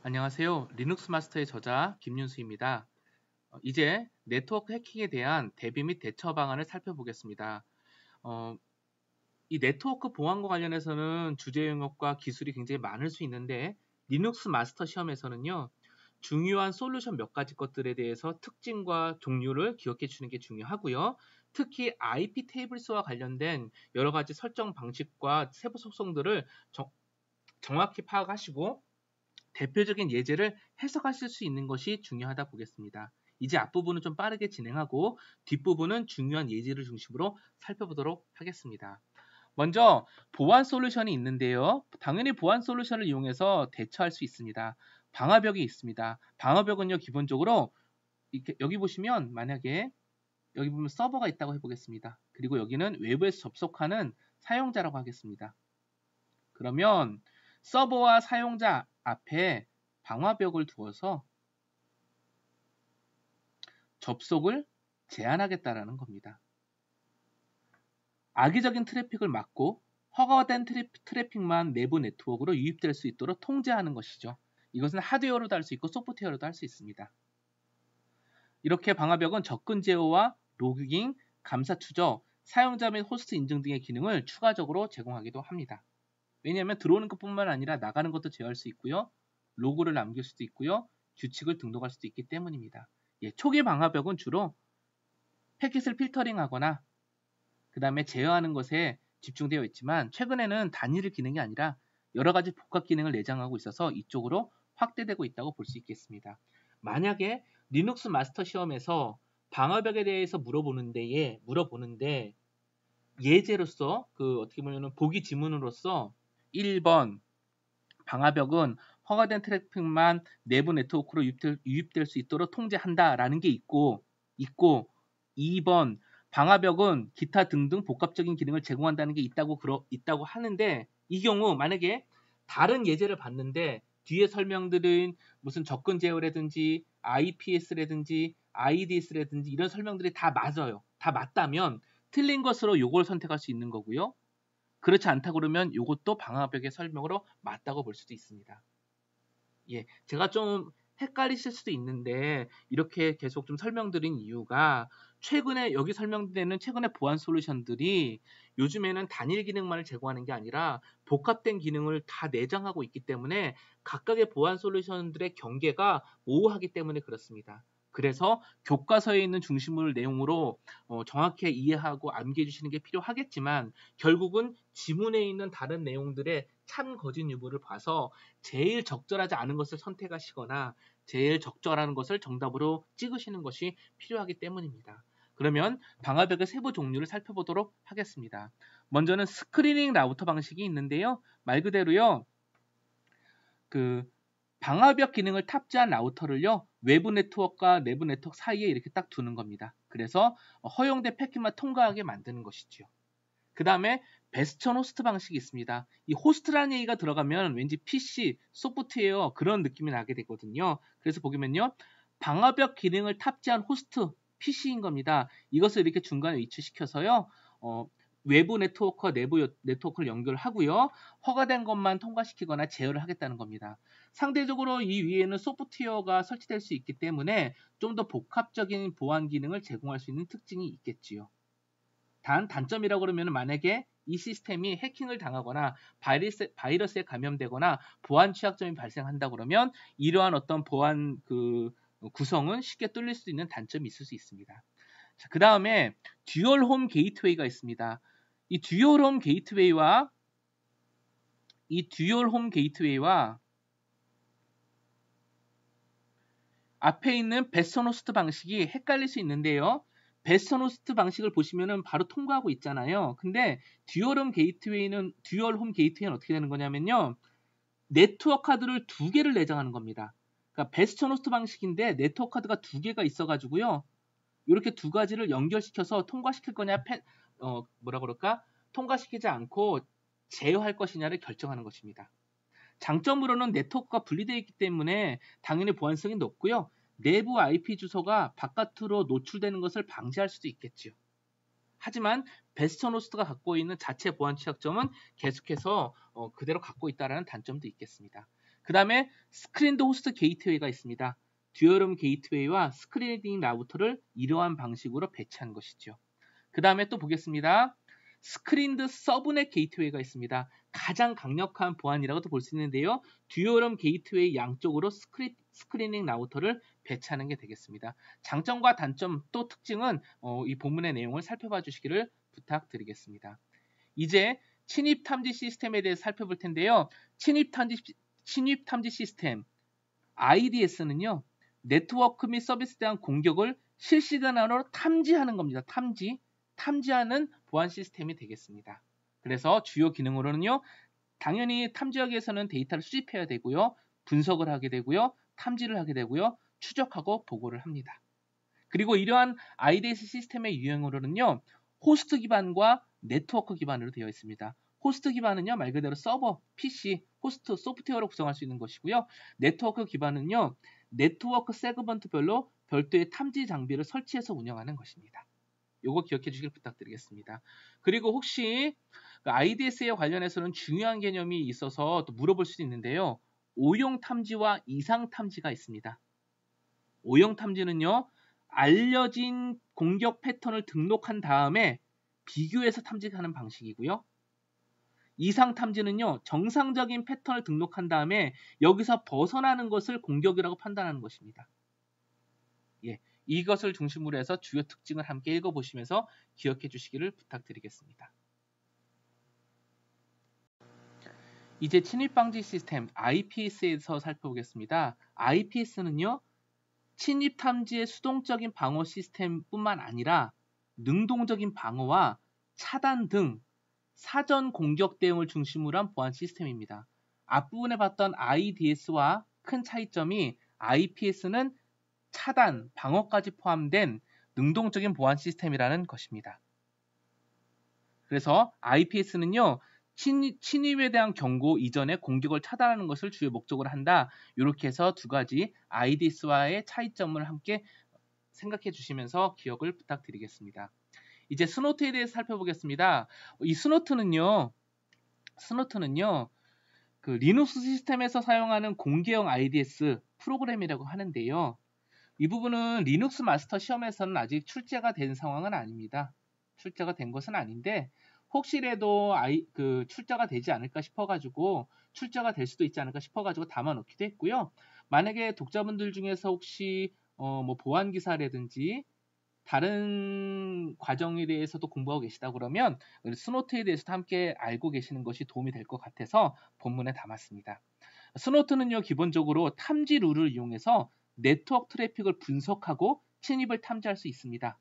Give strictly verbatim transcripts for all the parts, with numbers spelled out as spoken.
안녕하세요. 리눅스 마스터의 저자 김윤수입니다. 어, 이제 네트워크 해킹에 대한 대비 및 대처 방안을 살펴보겠습니다. 어, 이 네트워크 보안과 관련해서는 주제 영역과 기술이 굉장히 많을 수 있는데 리눅스 마스터 시험에서는요. 중요한 솔루션 몇 가지 것들에 대해서 특징과 종류를 기억해 주는 게 중요하고요. 특히 아이피 테이블스와 관련된 여러 가지 설정 방식과 세부 속성들을 정, 정확히 파악하시고 대표적인 예제를 해석하실 수 있는 것이 중요하다 보겠습니다. 이제 앞부분은 좀 빠르게 진행하고 뒷부분은 중요한 예제를 중심으로 살펴보도록 하겠습니다. 먼저 보안 솔루션이 있는데요. 당연히 보안 솔루션을 이용해서 대처할 수 있습니다. 방화벽이 있습니다. 방화벽은요, 기본적으로 이렇게 여기 보시면 만약에 여기 보면 서버가 있다고 해보겠습니다. 그리고 여기는 외부에서 접속하는 사용자라고 하겠습니다. 그러면 서버와 사용자 앞에 방화벽을 두어서 접속을 제한하겠다라는 겁니다. 악의적인 트래픽을 막고 허가된 트래픽만 내부 네트워크로 유입될 수 있도록 통제하는 것이죠. 이것은 하드웨어로도 할 수 있고 소프트웨어로도 할 수 있습니다. 이렇게 방화벽은 접근 제어와 로깅, 감사 추적, 사용자 및 호스트 인증 등의 기능을 추가적으로 제공하기도 합니다. 왜냐하면 들어오는 것뿐만 아니라 나가는 것도 제어할 수 있고요. 로그를 남길 수도 있고요. 규칙을 등록할 수도 있기 때문입니다. 예, 초기 방화벽은 주로 패킷을 필터링하거나 그 다음에 제어하는 것에 집중되어 있지만 최근에는 단일 기능이 아니라 여러 가지 복합 기능을 내장하고 있어서 이쪽으로 확대되고 있다고 볼 수 있겠습니다. 만약에 리눅스 마스터 시험에서 방화벽에 대해서 물어보는데 예, 물어보는데 예제로서 그 어떻게 보면 보기 지문으로서 일 번 방화벽은 허가된 트래픽만 내부 네트워크로 유입될, 유입될 수 있도록 통제한다라는 게 있고 있고 이 번 방화벽은 기타 등등 복합적인 기능을 제공한다는 게 있다고 그러, 있다고 하는데 이 경우 만약에 다른 예제를 봤는데 뒤에 설명들은 무슨 접근 제어라든지 아이피에스라든지 아이디에스라든지 이런 설명들이 다 맞아요. 다 맞다면 틀린 것으로 이걸 선택할 수 있는 거고요. 그렇지 않다 그러면 이것도 방화벽의 설명으로 맞다고 볼 수도 있습니다. 예, 제가 좀 헷갈리실 수도 있는데 이렇게 계속 좀 설명드린 이유가 최근에 여기 설명되는 최근의 보안 솔루션들이 요즘에는 단일 기능만을 제공하는 게 아니라 복합된 기능을 다 내장하고 있기 때문에 각각의 보안 솔루션들의 경계가 모호하기 때문에 그렇습니다. 그래서 교과서에 있는 중심물 내용으로 어, 정확히 이해하고 암기해 주시는 게 필요하겠지만 결국은 지문에 있는 다른 내용들의 참 거짓 유무를 봐서 제일 적절하지 않은 것을 선택하시거나 제일 적절한 것을 정답으로 찍으시는 것이 필요하기 때문입니다. 그러면 방화벽의 세부 종류를 살펴보도록 하겠습니다. 먼저는 스크리닝 라우터 방식이 있는데요. 말 그대로요. 그 방화벽 기능을 탑재한 라우터를요. 외부 네트워크와 내부 네트워크 사이에 이렇게 딱 두는 겁니다. 그래서 허용된 패킷만 통과하게 만드는 것이죠. 그 다음에 베스천 호스트 방식이 있습니다. 이 호스트라는 얘기가 들어가면 왠지 피씨, 소프트웨어 그런 느낌이 나게 되거든요. 그래서 보시면요. 방화벽 기능을 탑재한 호스트, 피씨인 겁니다. 이것을 이렇게 중간에 위치시켜서요. 어, 외부 네트워크와 내부 네트워크를 연결하고요. 허가된 것만 통과시키거나 제어를 하겠다는 겁니다. 상대적으로 이 위에는 소프트웨어가 설치될 수 있기 때문에 좀 더 복합적인 보안 기능을 제공할 수 있는 특징이 있겠지요. 단 단점이라고 그러면 만약에 이 시스템이 해킹을 당하거나 바이러스, 바이러스에 감염되거나 보안 취약점이 발생한다 그러면 이러한 어떤 보안 그 구성은 쉽게 뚫릴 수 있는 단점이 있을 수 있습니다. 자, 그 다음에 듀얼 홈 게이트웨이가 있습니다. 이 듀얼 홈 게이트웨이와 이 듀얼 홈 게이트웨이와 앞에 있는 베스턴 호스트 방식이 헷갈릴 수 있는데요. 베스턴 호스트 방식을 보시면은 바로 통과하고 있잖아요. 근데 듀얼 홈 게이트웨이는 듀얼 홈 게이트웨이는 어떻게 되는 거냐면요. 네트워크 카드를 두 개를 내장하는 겁니다. 그러니까 베스턴 호스트 방식인데 네트워크 카드가 두 개가 있어가지고요. 이렇게 두 가지를 연결시켜서 통과시킬 거냐, 패, 어, 뭐라 그럴까? 통과시키지 않고 제어할 것이냐를 결정하는 것입니다. 장점으로는 네트워크가 분리되어 있기 때문에 당연히 보안성이 높고요. 내부 아이피 주소가 바깥으로 노출되는 것을 방지할 수도 있겠죠. 하지만 베스턴 호스트가 갖고 있는 자체 보안 취약점은 계속해서 어, 그대로 갖고 있다는 단점도 있겠습니다. 그 다음에 스크린드 호스트 게이트웨이가 있습니다. 듀얼음 게이트웨이와 스크리닝 라우터를 이러한 방식으로 배치한 것이죠. 그 다음에 또 보겠습니다. 스크린드 서브넷 게이트웨이가 있습니다. 가장 강력한 보안이라고도 볼 수 있는데요. 듀얼음 게이트웨이 양쪽으로 스크리, 스크리닝 라우터를 배치하는 게 되겠습니다. 장점과 단점 또 특징은 어, 이 본문의 내용을 살펴봐 주시기를 부탁드리겠습니다. 이제 침입 탐지 시스템에 대해 살펴볼 텐데요. 침입 탐지, 침입 탐지 시스템 아이디에스는요. 네트워크 및 서비스에 대한 공격을 실시간으로 탐지하는 겁니다. 탐지. 탐지하는 보안 시스템이 되겠습니다. 그래서 주요 기능으로는요. 당연히 탐지하기 위해서는 데이터를 수집해야 되고요. 분석을 하게 되고요. 탐지를 하게 되고요. 추적하고 보고를 합니다. 그리고 이러한 아이디에스 시스템의 유형으로는요. 호스트 기반과 네트워크 기반으로 되어 있습니다. 호스트 기반은요. 말 그대로 서버, 피씨, 호스트, 소프트웨어로 구성할 수 있는 것이고요. 네트워크 기반은요. 네트워크 세그먼트별로 별도의 탐지 장비를 설치해서 운영하는 것입니다. 요거 기억해 주시길 부탁드리겠습니다. 그리고 혹시 아이디에스에 관련해서는 중요한 개념이 있어서 또 물어볼 수도 있는데요. 오용 탐지와 이상 탐지가 있습니다. 오용 탐지는요. 알려진 공격 패턴을 등록한 다음에 비교해서 탐지하는 방식이고요. 이상 탐지는요. 정상적인 패턴을 등록한 다음에 여기서 벗어나는 것을 공격이라고 판단하는 것입니다. 예, 이것을 중심으로 해서 주요 특징을 함께 읽어보시면서 기억해 주시기를 부탁드리겠습니다. 이제 침입방지 시스템 아이피에스에서 살펴보겠습니다. 아이피에스는요. 침입 탐지의 수동적인 방어 시스템뿐만 아니라 능동적인 방어와 차단 등 사전 공격 대응을 중심으로 한 보안 시스템입니다. 앞부분에 봤던 아이디에스와 큰 차이점이 아이피에스는 차단, 방어까지 포함된 능동적인 보안 시스템이라는 것입니다. 그래서 아이피에스는요. 침입, 침입에 대한 경고 이전에 공격을 차단하는 것을 주요 목적으로 한다. 이렇게 해서 두 가지 아이디에스와의 차이점을 함께 생각해 주시면서 기억을 부탁드리겠습니다. 이제 스노트에 대해서 살펴보겠습니다. 이 스노트는요. 스노트는요. 그 리눅스 시스템에서 사용하는 공개형 아이디에스 프로그램이라고 하는데요. 이 부분은 리눅스 마스터 시험에서는 아직 출제가 된 상황은 아닙니다. 출제가 된 것은 아닌데 혹시라도 아이, 그 출제가 되지 않을까 싶어가지고 출제가 될 수도 있지 않을까 싶어가지고 담아놓기도 했고요. 만약에 독자분들 중에서 혹시 어, 뭐 보안 기사라든지 다른 과정에 대해서도 공부하고 계시다 그러면 스노트에 대해서도 함께 알고 계시는 것이 도움이 될 것 같아서 본문에 담았습니다. 스노트는요 기본적으로 탐지 룰을 이용해서 네트워크 트래픽을 분석하고 침입을 탐지할 수 있습니다.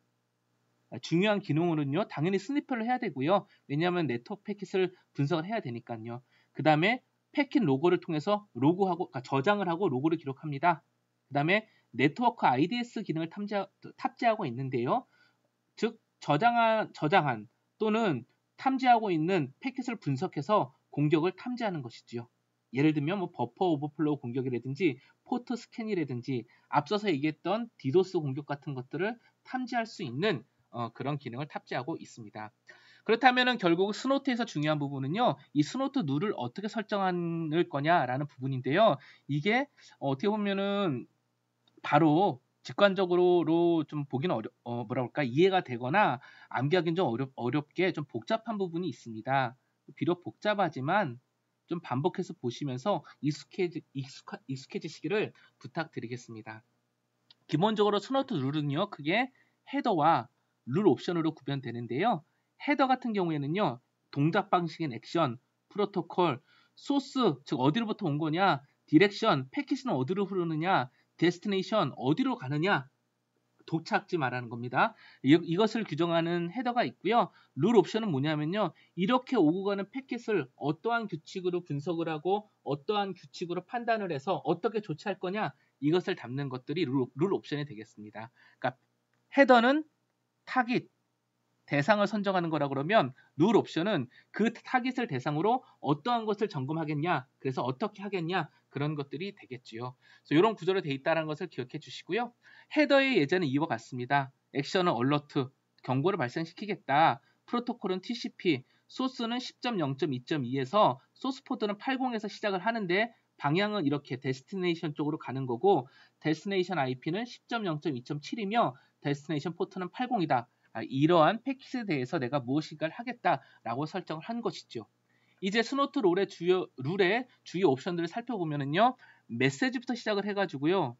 중요한 기능으로는요 당연히 스니퍼를 해야 되고요. 왜냐하면 네트워크 패킷을 분석을 해야 되니까요. 그 다음에 패킷 로그를 통해서 로그하고 그러니까 저장을 하고 로그를 기록합니다. 그 다음에 네트워크 아이디에스 기능을 탐지, 탑재하고 있는데요. 즉 저장한, 저장한 또는 탐지하고 있는 패킷을 분석해서 공격을 탐지하는 것이지요. 예를 들면 뭐 버퍼 오버플로우 공격이라든지 포트 스캔이라든지 앞서서 얘기했던 디도스 공격 같은 것들을 탐지할 수 있는 어, 그런 기능을 탑재하고 있습니다. 그렇다면 결국 스노트에서 중요한 부분은요. 이 스노트 룰을 어떻게 설정할 거냐라는 부분인데요. 이게 어떻게 보면은 바로 직관적으로 좀 보기는 어려, 어, 뭐라 그럴까 이해가 되거나 암기하기는 좀 어렵, 어렵게 좀 복잡한 부분이 있습니다. 비록 복잡하지만 좀 반복해서 보시면서 익숙해지, 익숙하, 익숙해지시기를 부탁드리겠습니다. 기본적으로 스노트 룰은요. 크게 헤더와 룰 옵션으로 구별되는데요. 헤더 같은 경우에는요. 동작 방식인 액션, 프로토콜, 소스, 즉 어디로부터 온 거냐, 디렉션, 패킷은 어디로 흐르느냐, 데스티네이션, 어디로 가느냐, 도착지 말하는 겁니다. 이, 이것을 규정하는 헤더가 있고요. 룰 옵션은 뭐냐면요. 이렇게 오고 가는 패킷을 어떠한 규칙으로 분석을 하고 어떠한 규칙으로 판단을 해서 어떻게 조치할 거냐, 이것을 담는 것들이 룰, 룰 옵션이 되겠습니다. 그러니까 헤더는 타깃, 대상을 선정하는 거라 그러면 룰 옵션은 그 타깃을 대상으로 어떠한 것을 점검하겠냐, 그래서 어떻게 하겠냐, 그런 것들이 되겠지요. 그래서 이런 구조로 되어 있다는 것을 기억해 주시고요. 헤더의 예제는 이와 같습니다. 액션은 얼러트, 경고를 발생시키겠다. 프로토콜은 티씨피, 소스는 십 점 영 점 이 점 이에서 소스 포트는 팔십에서 시작을 하는데 방향은 이렇게 데스티네이션 쪽으로 가는 거고 데스티네이션 아이피는 십 점 영 점 이 점 칠이며 데스티네이션 포트는 팔십이다. 아, 이러한 패킷에 대해서 내가 무엇인가를 하겠다라고 설정을 한 것이죠. 이제 스노트 룰의 주요, 룰의 주요 옵션들을 살펴보면은요. 메시지부터 시작을 해가지고요.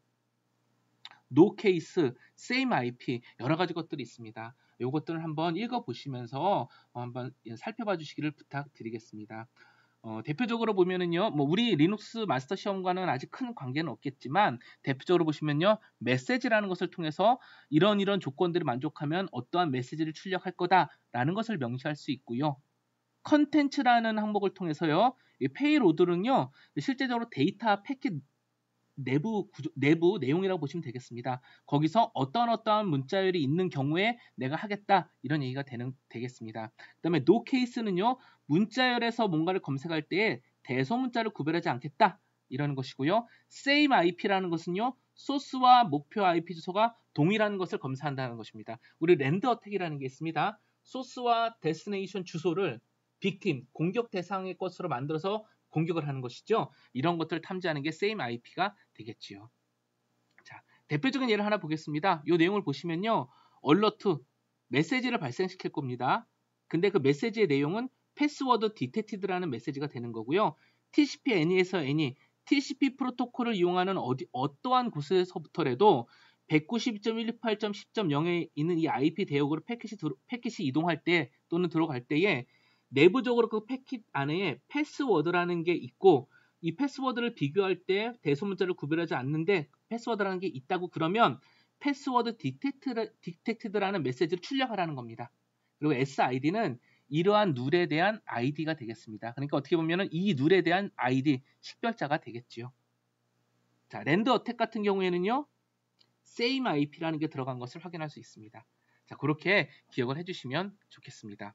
no case, same 아이피 여러 가지 것들이 있습니다. 이것들을 한번 읽어보시면서 한번 살펴봐 주시기를 부탁드리겠습니다. 어, 대표적으로 보면은요, 뭐 우리 리눅스 마스터 시험과는 아직 큰 관계는 없겠지만 대표적으로 보시면요, 메시지라는 것을 통해서 이런 이런 조건들을 만족하면 어떠한 메시지를 출력할 거다라는 것을 명시할 수 있고요. 컨텐츠라는 항목을 통해서요, 이 페이로드는요, 실제적으로 데이터 패킷 내부 구조, 내부 내용이라고 보시면 되겠습니다. 거기서 어떤 어떠한 문자열이 있는 경우에 내가 하겠다 이런 얘기가 되는 되겠습니다. 그다음에 no case는요 문자열에서 뭔가를 검색할 때에 대소문자를 구별하지 않겠다 이러는 것이고요. same 아이피라는 것은요 소스와 목표 아이피 주소가 동일한 것을 검사한다는 것입니다. 우리 랜드 어택이라는 게 있습니다. 소스와 데스티네이션 주소를 빅팀 공격 대상의 것으로 만들어서 공격을 하는 것이죠. 이런 것들을 탐지하는 게 same 아이피가 되겠지요. 자, 대표적인 예를 하나 보겠습니다. 이 내용을 보시면요. 얼러트, 메시지를 발생시킬 겁니다. 근데 그 메시지의 내용은 패스워드 디텍티드라는 메시지가 되는 거고요. 티씨피 애니에서 애니, 티씨피 프로토콜을 이용하는 어디, 어떠한 곳에서부터라도 백구십이 점 일이팔 점 십 점 영에 있는 이 아이피 대역으로 패킷이, 들어, 패킷이 이동할 때 또는 들어갈 때에 내부적으로 그 패킷 안에 패스워드라는 게 있고 이 패스워드를 비교할 때 대소문자를 구별하지 않는데 패스워드라는 게 있다고 그러면 패스워드 디텍트, 디텍티드라는 메시지를 출력하라는 겁니다. 그리고 에스아이디는 이러한 룰에 대한 아이디가 되겠습니다. 그러니까 어떻게 보면 이 룰에 대한 아이디, 식별자가 되겠지요. 자, 랜드 어택 같은 경우에는요. same 아이피라는 게 들어간 것을 확인할 수 있습니다. 자, 그렇게 기억을 해주시면 좋겠습니다.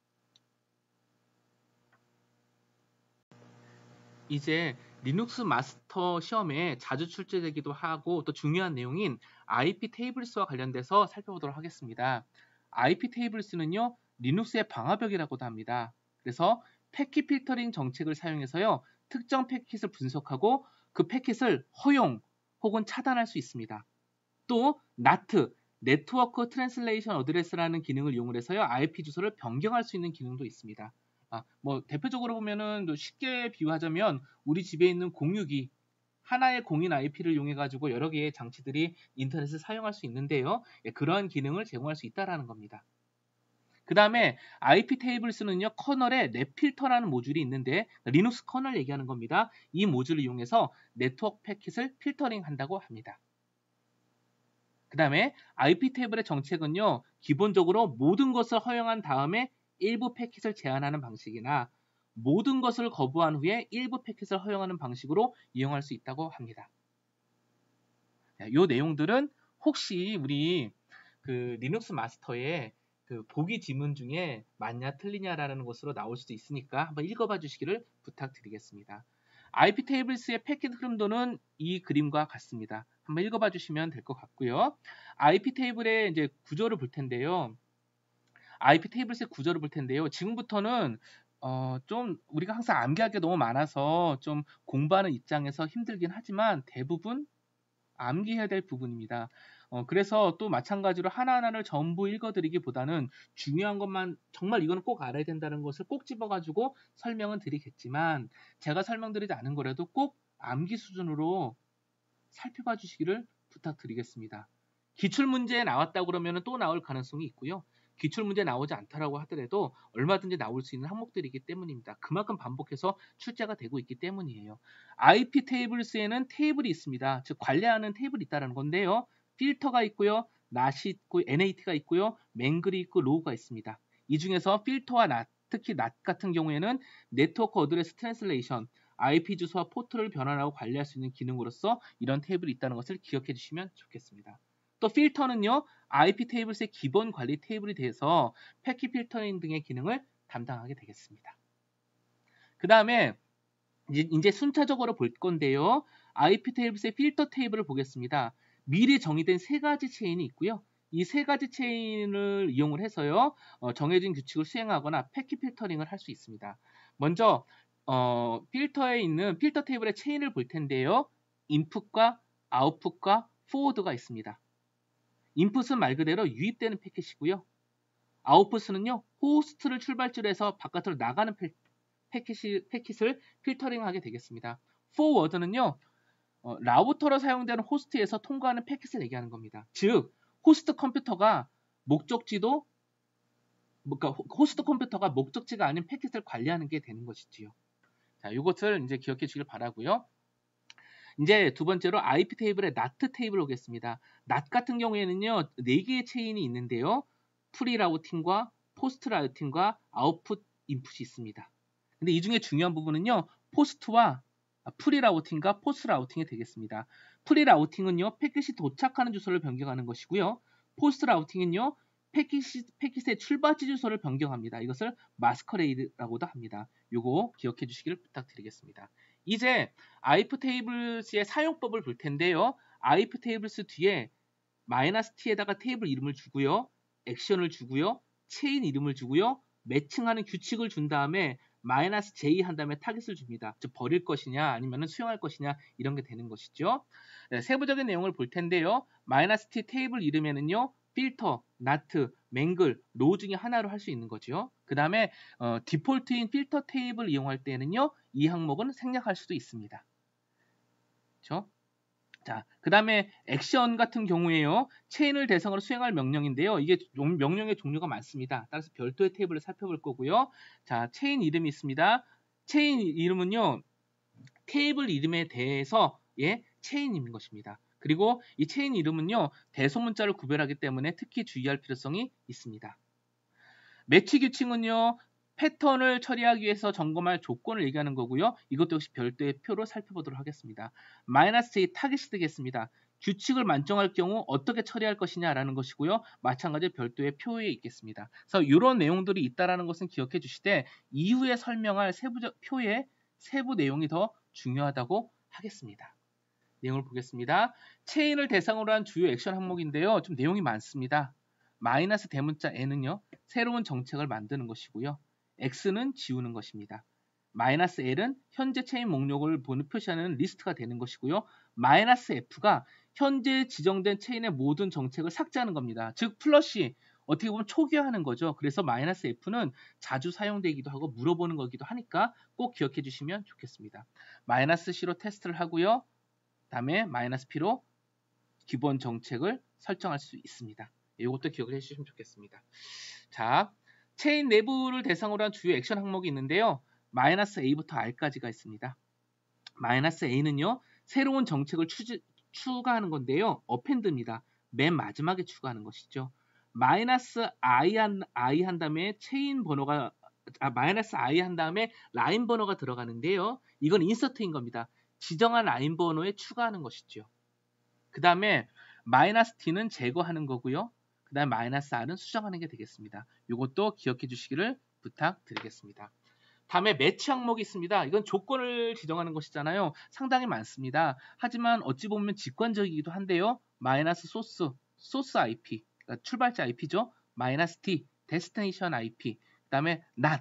이제 리눅스 마스터 시험에 자주 출제되기도 하고 또 중요한 내용인 아이피 테이블스와 관련돼서 살펴보도록 하겠습니다. 아이피 테이블스는요 리눅스의 방화벽이라고도 합니다. 그래서 패킷 필터링 정책을 사용해서요 특정 패킷을 분석하고 그 패킷을 허용 혹은 차단할 수 있습니다. 또 나트 네트워크 트랜슬레이션 어드레스라는 기능을 이용해서요 아이피 주소를 변경할 수 있는 기능도 있습니다. 아, 뭐 대표적으로 보면은 쉽게 비유하자면 우리 집에 있는 공유기 하나의 공인 아이피를 이용해 가지고 여러 개의 장치들이 인터넷을 사용할 수 있는데요. 예, 그러한 기능을 제공할 수 있다라는 겁니다. 그 다음에 아이피 테이블스는요 커널에 랩필터라는 모듈이 있는데 리눅스 커널 얘기하는 겁니다. 이 모듈을 이용해서 네트워크 패킷을 필터링 한다고 합니다. 그 다음에 아이피 테이블의 정책은요 기본적으로 모든 것을 허용한 다음에 일부 패킷을 제한하는 방식이나 모든 것을 거부한 후에 일부 패킷을 허용하는 방식으로 이용할 수 있다고 합니다. 이 내용들은 혹시 우리 그 리눅스 마스터에 그 보기 지문 중에 맞냐 틀리냐라는 것으로 나올 수도 있으니까 한번 읽어봐 주시기를 부탁드리겠습니다. 아이피 테이블스의 패킷 흐름도는 이 그림과 같습니다. 한번 읽어봐 주시면 될 것 같고요. 아이피 테이블의 이제 구조를 볼 텐데요. 아이피 테이블스의 구조를 볼 텐데요. 지금부터는 어, 좀 우리가 항상 암기할 게 너무 많아서 좀 공부하는 입장에서 힘들긴 하지만 대부분 암기해야 될 부분입니다. 어, 그래서 또 마찬가지로 하나하나를 전부 읽어드리기보다는 중요한 것만 정말 이거는 꼭 알아야 된다는 것을 꼭 집어가지고 설명은 드리겠지만 제가 설명드리지 않은 거라도 꼭 암기 수준으로 살펴봐 주시기를 부탁드리겠습니다. 기출문제에 나왔다고 그러면 또 나올 가능성이 있고요. 기출문제 나오지 않다라고 하더라도 얼마든지 나올 수 있는 항목들이기 때문입니다. 그만큼 반복해서 출제가 되고 있기 때문이에요. 아이피 테이블스에는 테이블이 있습니다. 즉 관리하는 테이블이 있다는 건데요. 필터가 있고요. 낫이 있고 엔에이티가 있고요. 맹글이 있고 로우가 있습니다. 이 중에서 필터와 낫, 특히 낫 같은 경우에는 네트워크 어드레스 트랜슬레이션, 아이피 주소와 포트를 변환하고 관리할 수 있는 기능으로서 이런 테이블이 있다는 것을 기억해 주시면 좋겠습니다. 또 필터는요. 아이피 테이블스의 기본 관리 테이블이 돼서 패킷 필터링 등의 기능을 담당하게 되겠습니다. 그 다음에 이제, 이제 순차적으로 볼 건데요. 아이피 테이블스의 필터 테이블을 보겠습니다. 미리 정의된 세 가지 체인이 있고요. 이 세 가지 체인을 이용을 해서요. 어, 정해진 규칙을 수행하거나 패킷 필터링을 할 수 있습니다. 먼저 어, 필터에 있는 필터 테이블의 체인을 볼 텐데요. 인풋과 아웃풋과 포워드가 있습니다. 인풋은 말 그대로 유입되는 패킷이고요. 아웃풋은요, 호스트를 출발지로 해서 바깥으로 나가는 패, 패킷이, 패킷을 필터링하게 되겠습니다. 포워드는요, 어, 라우터로 사용되는 호스트에서 통과하는 패킷을 얘기하는 겁니다. 즉, 호스트 컴퓨터가 목적지도, 그러니까 호스트 컴퓨터가 목적지가 아닌 패킷을 관리하는 게 되는 것이지요. 자, 이것을 이제 기억해 주길 바라고요. 이제 두 번째로 아이피 테이블의 나트 테이블 오겠습니다. 낫 같은 경우에는요, 네 개의 체인이 있는데요. 프리 라우팅과 포스트 라우팅과 아웃풋 인풋이 있습니다. 근데 이 중에 중요한 부분은요, 포스트와 프리 라우팅과 포스트 라우팅이 되겠습니다. 프리 라우팅은요, 패킷이 도착하는 주소를 변경하는 것이고요. 포스트 라우팅은요, 패킷이, 패킷의 출발지 주소를 변경합니다. 이것을 마스커레이드라고도 합니다. 요거 기억해 주시기를 부탁드리겠습니다. 이제 아이피 테이블스의 사용법을 볼 텐데요. 아이피 테이블스 뒤에 마이너스 t에다가 테이블 이름을 주고요. 액션을 주고요. 체인 이름을 주고요. 매칭하는 규칙을 준 다음에 마이너스 j 한 다음에 타깃을 줍니다. 즉 버릴 것이냐 아니면 수용할 것이냐 이런 게 되는 것이죠. 네, 세부적인 내용을 볼 텐데요. 마이너스 t 테이블 이름에는요. 필터, 나트, 맹글, 로우 중에 하나로 할 수 있는 거죠. 그 다음에 어, 디폴트인 필터 테이블 이용할 때는요. 이 항목은 생략할 수도 있습니다. 그렇죠? 자, 그 다음에 액션 같은 경우에요. 체인을 대상으로 수행할 명령인데요. 이게 명령의 종류가 많습니다. 따라서 별도의 테이블을 살펴볼 거고요. 자, 체인 이름이 있습니다. 체인 이름은요. 테이블 이름에 대해서 예, 체인인 것입니다. 그리고 이 체인 이름은요. 대소문자를 구별하기 때문에 특히 주의할 필요성이 있습니다. 매치 규칙은요. 패턴을 처리하기 위해서 점검할 조건을 얘기하는 거고요. 이것도 역시 별도의 표로 살펴보도록 하겠습니다. 마이너스 J 타깃이 되겠습니다. 규칙을 만정할 경우 어떻게 처리할 것이냐라는 것이고요. 마찬가지로 별도의 표에 있겠습니다. 그래서 이런 내용들이 있다는 것은 기억해 주시되 이후에 설명할 세부적 표의 세부 내용이 더 중요하다고 하겠습니다. 내용을 보겠습니다. 체인을 대상으로 한 주요 액션 항목인데요. 좀 내용이 많습니다. 마이너스 대문자 n은요. 새로운 정책을 만드는 것이고요. x는 지우는 것입니다. 마이너스 l은 현재 체인 목록을 표시하는 리스트가 되는 것이고요. 마이너스 f가 현재 지정된 체인의 모든 정책을 삭제하는 겁니다. 즉 플러시 어떻게 보면 초기화하는 거죠. 그래서 마이너스 f는 자주 사용되기도 하고 물어보는 거기도 하니까 꼭 기억해 주시면 좋겠습니다. 마이너스 c로 테스트를 하고요. 다음에 마이너스 p로 기본 정책을 설정할 수 있습니다. 이것도 기억을 해주시면 좋겠습니다. 자, 체인 내부를 대상으로 한 주요 액션 항목이 있는데요. 마이너스 A부터 R까지가 있습니다. 마이너스 A는요. 새로운 정책을 추지, 추가하는 건데요. 어펜드입니다. 맨 마지막에 추가하는 것이죠. 마이너스 I 한, I 한 다음에 체인 번호가 아, 마이너스 I 한 다음에 라인 번호가 들어가는데요. 이건 인서트인 겁니다. 지정한 라인 번호에 추가하는 것이죠. 그 다음에 마이너스 T는 제거하는 거고요. 그 다음에 마이너스 R은 수정하는 게 되겠습니다. 이것도 기억해 주시기를 부탁드리겠습니다. 다음에 매치 항목이 있습니다. 이건 조건을 지정하는 것이잖아요. 상당히 많습니다. 하지만 어찌 보면 직관적이기도 한데요. 마이너스 소스, 소스 아이피, 그러니까 출발자 아이피죠. 마이너스 T, 데스티네이션 아이피, 그 다음에 not,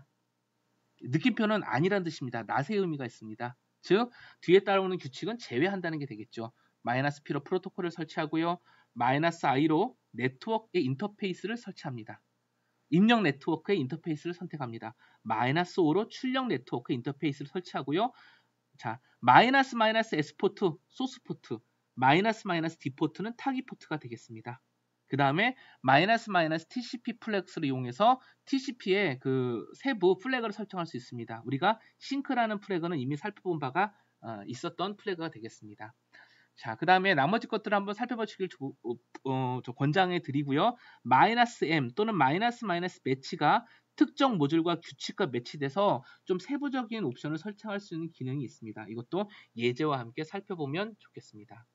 느낌표는 아니란 뜻입니다. not의 의미가 있습니다. 즉, 뒤에 따라오는 규칙은 제외한다는 게 되겠죠. 마이너스 P로 프로토콜을 설치하고요. 마이너스 I로 네트워크의 인터페이스를 설치합니다. 입력 네트워크의 인터페이스를 선택합니다. 마이너스 오로 출력 네트워크 인터페이스를 설치하고요. 자, 마이너스 마이너스 S 포트, 소스 포트, 마이너스 마이너스 D 포트는 타깃 포트가 되겠습니다. 그 다음에 마이너스 마이너스 티씨피 플렉스를 이용해서 티씨피의 그 세부 플래그를 설정할 수 있습니다. 우리가 싱크라는 플래그는 이미 살펴본 바가 어, 있었던 플래그가 되겠습니다. 자, 그 다음에 나머지 것들을 한번 살펴보시길 조, 어, 저 권장해 드리고요. 마이너스 M 또는 마이너스 마이너스 매치가 특정 모듈과 규칙과 매치돼서 좀 세부적인 옵션을 설정할 수 있는 기능이 있습니다. 이것도 예제와 함께 살펴보면 좋겠습니다.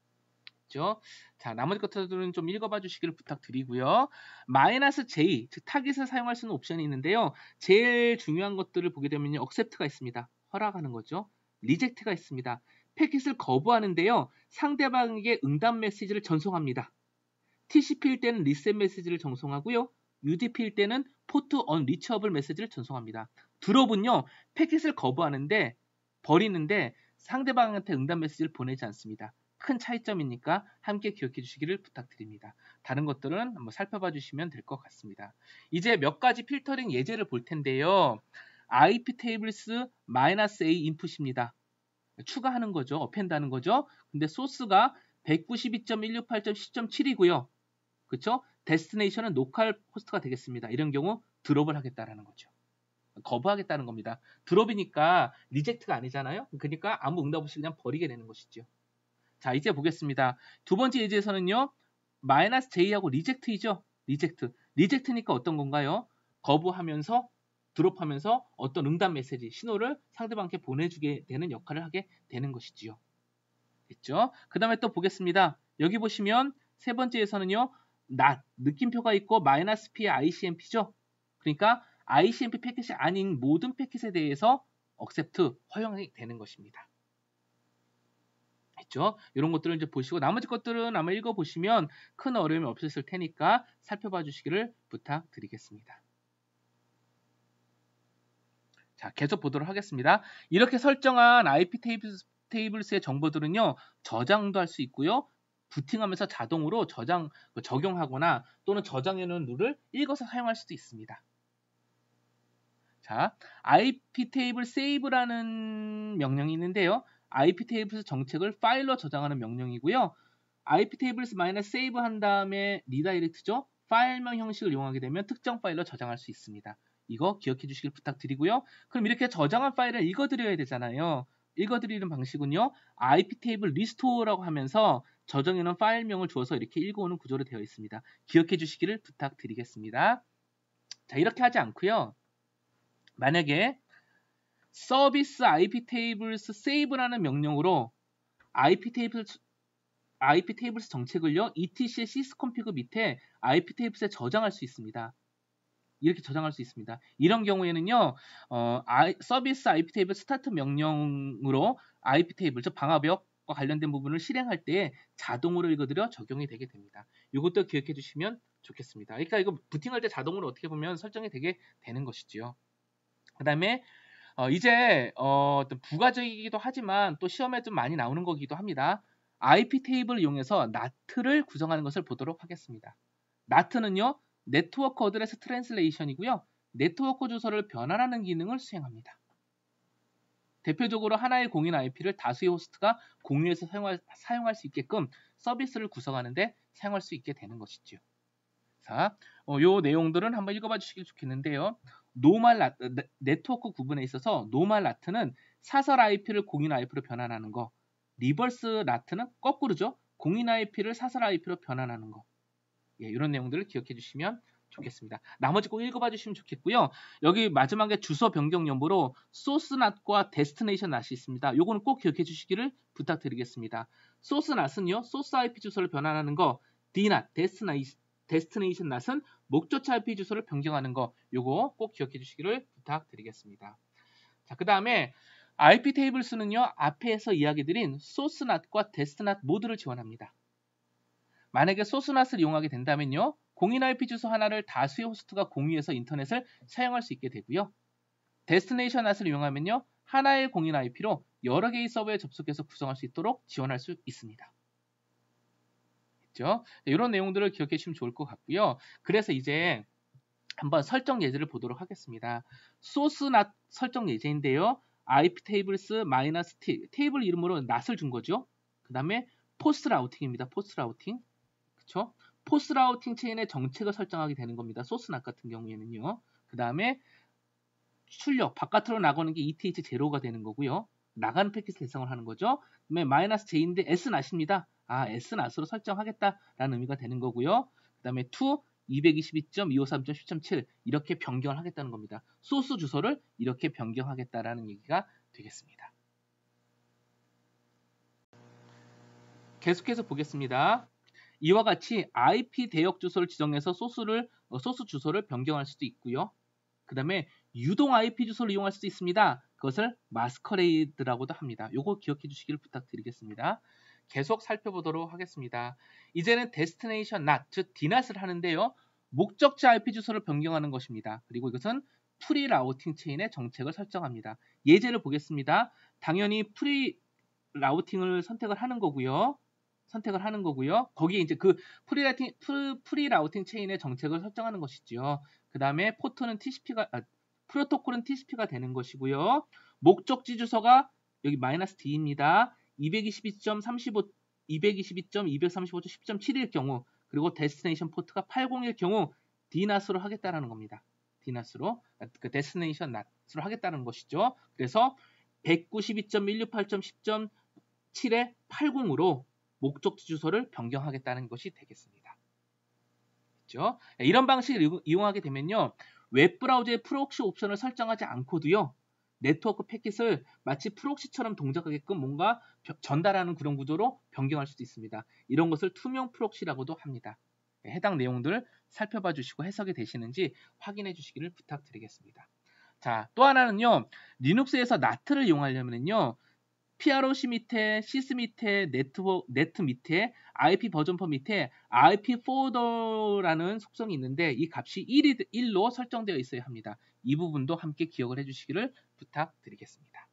그렇죠? 자, 나머지 것들은 좀 읽어봐 주시기를 부탁드리고요. 마이너스 J, 즉 타깃을 사용할 수 있는 옵션이 있는데요. 제일 중요한 것들을 보게 되면 accept가 있습니다. 허락하는 거죠. reject가 있습니다. 패킷을 거부하는데요. 상대방에게 응답 메시지를 전송합니다. 티씨피일 때는 리셋 메시지를 전송하고요. 유디피일 때는 포트 언리처블 메시지를 전송합니다. 드롭은요, 패킷을 거부하는데 버리는데 상대방한테 응답 메시지를 보내지 않습니다. 큰 차이점이니까 함께 기억해 주시기를 부탁드립니다. 다른 것들은 한번 살펴봐 주시면 될 것 같습니다. 이제 몇 가지 필터링 예제를 볼 텐데요. 아이피 테이블스 마이너스 A 인풋입니다. 추가하는 거죠. 어펜드 하는 거죠. 근데 소스가 백구십이 점 일육팔 점 십 점 칠이고요. 그렇죠? 데스티네이션은 로컬 호스트가 되겠습니다. 이런 경우 드롭을 하겠다라는 거죠. 거부하겠다는 겁니다. 드롭이니까 리젝트가 아니잖아요. 그러니까 아무 응답 없이 그냥 버리게 되는 것이죠. 자, 이제 보겠습니다. 두 번째 예제에서는요. 마이너스 J하고 리젝트이죠. 리젝트. 리젝트니까 어떤 건가요? 거부하면서 드롭하면서 어떤 응답 메시지, 신호를 상대방께 보내주게 되는 역할을 하게 되는 것이지요. 됐죠? 그 다음에 또 보겠습니다. 여기 보시면 세 번째에서는요. not, 느낌표가 있고 마이너스 P의 아이씨엠피죠. 그러니까 아이씨엠피 패킷이 아닌 모든 패킷에 대해서 accept, 허용이 되는 것입니다. 했죠? 이런 것들을 이제 보시고 나머지 것들은 아마 읽어보시면 큰 어려움이 없으실 테니까 살펴봐 주시기를 부탁드리겠습니다. 자, 계속 보도록 하겠습니다. 이렇게 설정한 아이피 테이블스, 테이블스의 정보들은요, 저장도 할 수 있고요, 부팅하면서 자동으로 저장, 적용하거나 또는 저장해놓은 룰을 읽어서 사용할 수도 있습니다. 자, 아이피 테이블 save라는 명령이 있는데요. 아이피 테이블스 정책을 파일로 저장하는 명령이고요. 아이피 테이블스 마이너스 save 한 다음에 리다이렉트죠. 파일명 형식을 이용하게 되면 특정 파일로 저장할 수 있습니다. 이거 기억해 주시길 부탁드리고요. 그럼 이렇게 저장한 파일을 읽어드려야 되잖아요. 읽어드리는 방식은요. 아이피 테이블 리스토어라고 하면서 저장해놓은 파일명을 주어서 이렇게 읽어오는 구조로 되어 있습니다. 기억해 주시기를 부탁드리겠습니다. 자, 이렇게 하지 않고요. 만약에 서비스 아이피 테이블스 save라는 명령으로 아이피 테이블스 아이피 테이블스 정책을요, 이티씨 sysconfig 밑에 아이피 테이블스에 저장할 수 있습니다. 이렇게 저장할 수 있습니다. 이런 경우에는요, 어, 아이, 서비스 아이피 테이블 스타트 명령으로 아이피 테이블, 즉 방화벽과 관련된 부분을 실행할 때 자동으로 읽어드려 적용이 되게 됩니다. 이것도 기억해 주시면 좋겠습니다. 그러니까 이거 부팅할 때 자동으로 어떻게 보면 설정이 되게 되는 것이지요. 그 다음에 어, 이제 어, 부가적이기도 하지만 또 시험에 좀 많이 나오는 거기도 합니다. 아이피 테이블을 이용해서 나트를 구성하는 것을 보도록 하겠습니다. 나트는요, 네트워크 어드레스 트랜슬레이션이고요. 네트워크 주소를 변환하는 기능을 수행합니다. 대표적으로 하나의 공인 아이피를 다수의 호스트가 공유해서 사용할, 사용할 수 있게끔 서비스를 구성하는데 사용할 수 있게 되는 것이죠. 자, 어, 요 내용들은 한번 읽어봐 주시길 좋겠는데요. 노멀 라, 네트워크 구분에 있어서 노멀 라트는 사설 아이피를 공인 아이피로 변환하는 거, 리버스 라트는 거꾸로죠. 공인 아이피를 사설 아이피로 변환하는 거. 예, 이런 내용들을 기억해 주시면 좋겠습니다. 나머지 꼭 읽어봐 주시면 좋겠고요. 여기 마지막에 주소 변경 여부로 소스 낫과 데스티네이션 낫이 있습니다. 요거는 꼭 기억해 주시기를 부탁드리겠습니다. 소스 낫은요, 소스 아이피 주소를 변환하는 거, 디낫, 데스티네이션 데스티네이션 낫은 목적지 아이피 주소를 변경하는 거, 요거 꼭 기억해 주시기를 부탁드리겠습니다. 자, 그 다음에 아이피 테이블스는요, 앞에서 이야기드린 소스 낫과 데스티 낫 모두를 지원합니다. 만약에 소스 낫을 이용하게 된다면요, 공인 아이피 주소 하나를 다수의 호스트가 공유해서 인터넷을 사용할 수 있게 되고요. 데스티네이션 낫을 이용하면요, 하나의 공인 아이피로 여러 개의 서버에 접속해서 구성할 수 있도록 지원할 수 있습니다. 이런 내용들을 기억해 주시면 좋을 것 같고요. 그래서 이제 한번 설정 예제를 보도록 하겠습니다. 소스 낫 설정 예제인데요. 아이피 테이블스 마이너스 T 테이블 이름으로 낫을 준 거죠. 그 다음에 포스트 라우팅입니다. 포스트 라우팅. 그쵸? 포스트 라우팅 체인의 정책을 설정하게 되는 겁니다. 소스 낫 같은 경우에는요. 그 다음에 출력, 바깥으로 나가는 게 이티에이치 제로가 되는 거고요. 나가는 패킷 대상을 하는 거죠. 그 다음에 마이너스 J인데 S 낫입니다. 아, S 낫으로 설정하겠다라는 의미가 되는 거고요. 그 다음에 to 이백이십이 점 이백오십삼 점 십 점 칠 이렇게 변경을 하겠다는 겁니다. 소스 주소를 이렇게 변경하겠다라는 얘기가 되겠습니다. 계속해서 보겠습니다. 이와 같이 아이피 대역 주소를 지정해서 소스를, 어, 소스 주소를 변경할 수도 있고요. 그 다음에 유동 아이피 주소를 이용할 수도 있습니다. 그것을 마스커레이드라고도 합니다. 요거 기억해 주시기를 부탁드리겠습니다. 계속 살펴보도록 하겠습니다. 이제는 데스티네이션 낫, 즉 디낫을 하는데요. 목적지 아이피 주소를 변경하는 것입니다. 그리고 이것은 프리 라우팅 체인의 정책을 설정합니다. 예제를 보겠습니다. 당연히 프리 라우팅을 선택을 하는 거고요. 선택을 하는 거고요. 거기에 이제 그 프리 라우팅, 프리 라우팅 체인의 정책을 설정하는 것이죠. 그 다음에 포트는 티씨피가, 아, 프로토콜은 티씨피가 되는 것이고요. 목적지 주소가 여기 마이너스 D입니다. 이백이십이 점 삼십오, 이백이십이 점 이백삼십오 점 십 점 칠일 경우, 그리고 데스티네이션 포트가 팔십일 경우 디낫으로 하겠다라는 겁니다. 디낫으로, 그 데스티네이션 낫으로 하겠다는 것이죠. 그래서 백구십이 점 일육팔 점 십 점 칠에 팔십으로 목적지 주소를 변경하겠다는 것이 되겠습니다. 그렇죠? 이런 방식을 이용하게 되면요, 웹브라우저의 프록시 옵션을 설정하지 않고도요, 네트워크 패킷을 마치 프록시처럼 동작하게끔 뭔가 전달하는 그런 구조로 변경할 수도 있습니다. 이런 것을 투명 프록시라고도 합니다. 해당 내용들 살펴봐 주시고 해석이 되시는지 확인해 주시기를 부탁드리겠습니다. 자, 또 하나는요, 리눅스에서 나트를 이용하려면요, 피알오씨 밑에, 시스 밑에, 네트워크, 네트 밑에, 아이피 버전퍼 밑에 아이피 포더라는 속성이 있는데 이 값이 일로 설정되어 있어야 합니다. 이 부분도 함께 기억을 해주시기를 부탁드리겠습니다.